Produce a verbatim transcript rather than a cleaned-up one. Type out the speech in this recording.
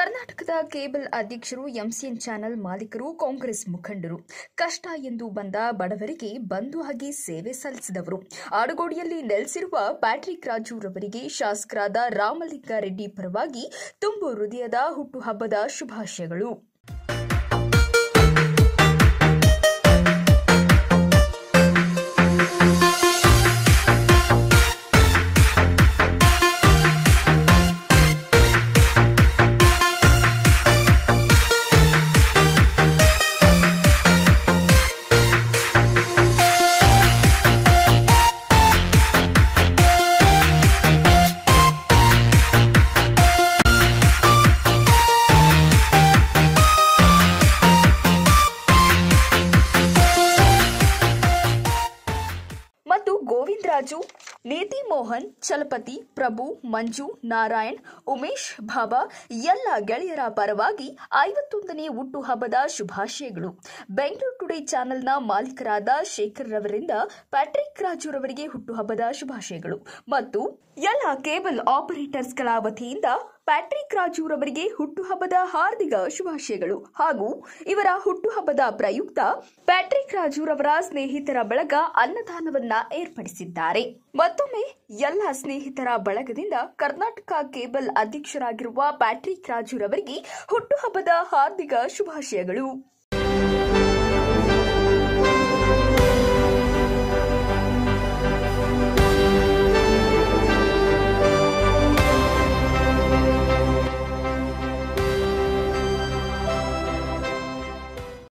ಕರ್ನಾಟಕದ ಕೇಬಲ್ ಅಧ್ಯಕ್ಷರು ಎಂಸಿಎನ್ ಚಾನೆಲ್ ಮಾಲೀಕರು ಕಾಂಗ್ರೆಸ್ ಮುಖಂಡರು ಕಷ್ಟ ಎಂದು ಬಂದ ಬಡವರಿಗೆ ಬಂಧು ಆಗಿ ಸೇವೆ ಸಲ್ಲಿಸಿದವರು. ಆಡುಗೋಡಿಯಲ್ಲಿ ನೆಲೆಸಿರುವ ಪ್ಯಾಟ್ರಿಕ್ ರಾಜುರವರಿಗೆ ಶಾಸಕರಾದ ರಾಮಲಿಂಗಾರೆಡ್ಡಿ ಪರವಾಗಿ ತುಂಬು ಹೃದಯದ ಹುಟ್ಟುಹಬ್ಬದ ಶುಭಾಶಯಗಳು. ಮತ್ತು ಗೋವಿಂದರಾಜು, ನೀತಿ ಮೋಹನ್, ಚಲಪತಿ, ಪ್ರಭು, ಮಂಜು, ನಾರಾಯಣ್, ಉಮೇಶ್, ಬಾಬಾ ಎಲ್ಲ ಗೆಳೆಯರ ಪರವಾಗಿ ಐವತ್ತೊಂದನೇ ಹುಟ್ಟುಹಬ್ಬದ ಶುಭಾಶಯಗಳು. ಬೆಂಗಳೂರು ಟುಡೇ ಚಾನೆಲ್ನ ಮಾಲೀಕರಾದ ಶೇಖರ್ ರವರಿಂದ ಪ್ಯಾಟ್ರಿಕ್ ರಾಜುರವರಿಗೆ ಹುಟ್ಟುಹಬ್ಬದ ಶುಭಾಶಯಗಳು ಮತ್ತು ಎಲ್ಲ ಕೇಬಲ್ ಆಪರೇಟರ್ಸ್ಗಳ ವತಿಯಿಂದ ಪ್ಯಾಟ್ರಿಕ್ ರಾಜುರವರಿಗೆ ಹುಟ್ಟುಹಬ್ಬದ ಹಾರ್ದಿಕ ಶುಭಾಶಯಗಳು ಹಾಗೂ ಇವರ ಹುಟ್ಟುಹಬ್ಬದ ಪ್ರಯುಕ್ತ ಪ್ಯಾಟ್ರಿಕ್ ರಾಜುರವರ ಸ್ನೇಹಿತರ ಬಳಗ ಅನ್ನದಾನವನ್ನ ಏರ್ಪಡಿಸಿದ್ದಾರೆ. ಮತ್ತೊಮ್ಮೆ ಎಲ್ಲ ಸ್ನೇಹಿತರ ಬಳಗದಿಂದ ಕರ್ನಾಟಕ ಕೇಬಲ್ ಅಧ್ಯಕ್ಷರಾಗಿರುವ ಪ್ಯಾಟ್ರಿಕ್ ರಾಜುರವರಿಗೆ ಹುಟ್ಟುಹಬ್ಬದ ಹಾರ್ದಿಕ ಶುಭಾಶಯಗಳು.